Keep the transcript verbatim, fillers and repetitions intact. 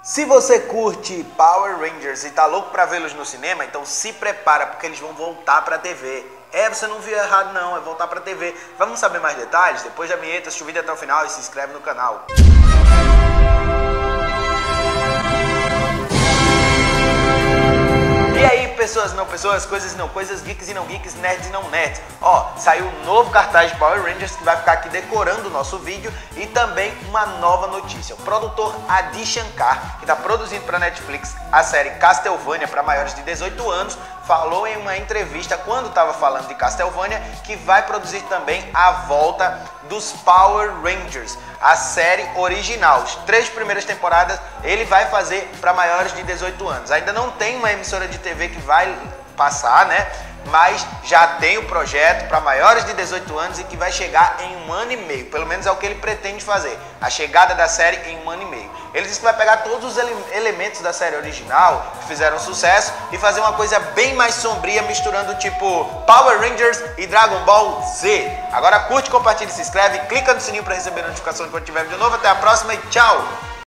Se você curte Power Rangers e tá louco pra vê-los no cinema, então se prepara porque eles vão voltar pra T V. É, você não viu errado não, é voltar pra T V. Vamos saber mais detalhes? Depois da vinheta, assiste o vídeo até o final e se inscreve no canal. E aí, pessoas e não pessoas, coisas e não coisas, geeks e não geeks, nerds e não nerds. Ó, saiu um novo cartaz de Power Rangers que vai ficar aqui decorando o nosso vídeo e também uma nova notícia. O produtor Adi Shankar, que está produzindo para Netflix a série Castlevania para maiores de dezoito anos, falou em uma entrevista, quando estava falando de Castlevania, que vai produzir também a volta dos Power Rangers, a série original. As três primeiras temporadas ele vai fazer para maiores de dezoito anos. Ainda não tem uma emissora de T V que vai passar, né? Mas já tem o projeto para maiores de dezoito anos e que vai chegar em um ano e meio. Pelo menos é o que ele pretende fazer. A chegada da série em um ano e meio. Ele disse que vai pegar todos os ele elementos da série original, que fizeram sucesso, e fazer uma coisa bem mais sombria, misturando tipo Power Rangers e Dragon Ball Z. Agora curte, compartilha, se inscreve, clica no sininho para receber notificação de quando tiver vídeo novo. Até a próxima e tchau!